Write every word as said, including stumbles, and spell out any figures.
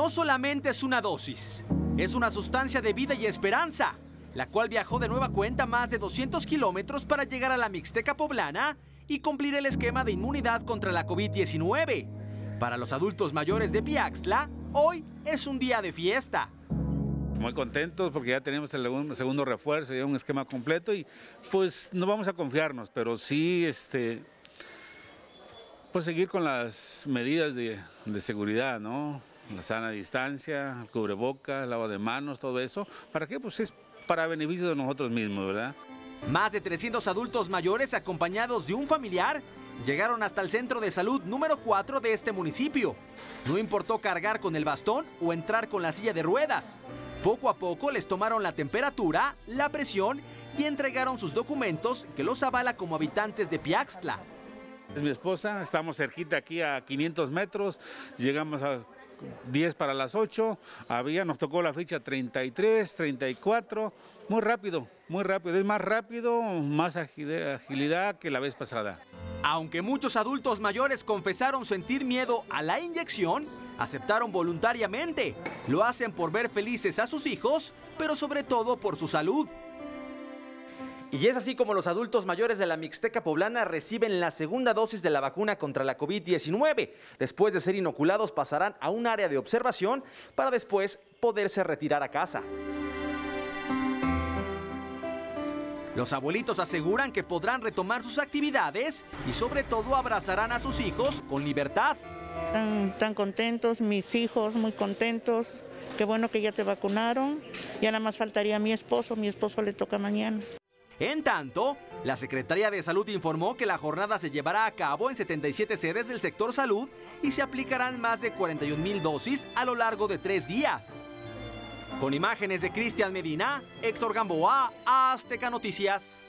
no solamente es una dosis, es una sustancia de vida y esperanza, la cual viajó de nueva cuenta más de doscientos kilómetros para llegar a la Mixteca poblana y cumplir el esquema de inmunidad contra la COVID diecinueve. Para los adultos mayores de Piaxtla, hoy es un día de fiesta. Muy contentos porque ya tenemos el segundo refuerzo, ya un esquema completo y pues no vamos a confiarnos, pero sí este, pues seguir con las medidas de, de seguridad, ¿no? La sana distancia, el cubrebocas, lavado de manos, todo eso. ¿Para qué? Pues es para beneficio de nosotros mismos, ¿verdad? Más de trescientos adultos mayores acompañados de un familiar llegaron hasta el centro de salud número cuatro de este municipio. No importó cargar con el bastón o entrar con la silla de ruedas. Poco a poco les tomaron la temperatura, la presión y entregaron sus documentos que los avala como habitantes de Piaxtla. Es mi esposa, estamos cerquita aquí a quinientos metros, llegamos a diez para las ocho, había, nos tocó la ficha treinta y tres, treinta y cuatro, muy rápido, muy rápido, es más rápido, más agilidad que la vez pasada. Aunque muchos adultos mayores confesaron sentir miedo a la inyección, aceptaron voluntariamente. Lo hacen por ver felices a sus hijos, pero sobre todo por su salud. Y es así como los adultos mayores de la Mixteca poblana reciben la segunda dosis de la vacuna contra la COVID diecinueve. Después de ser inoculados pasarán a un área de observación para después poderse retirar a casa. Los abuelitos aseguran que podrán retomar sus actividades y sobre todo abrazarán a sus hijos con libertad. Están tan contentos, mis hijos muy contentos. Qué bueno que ya te vacunaron. Ya nada más faltaría a mi esposo, mi esposo le toca mañana. En tanto, la Secretaría de Salud informó que la jornada se llevará a cabo en setenta y siete sedes del sector salud y se aplicarán más de cuarenta y un mil dosis a lo largo de tres días. Con imágenes de Cristian Medina, Héctor Gamboa, Azteca Noticias.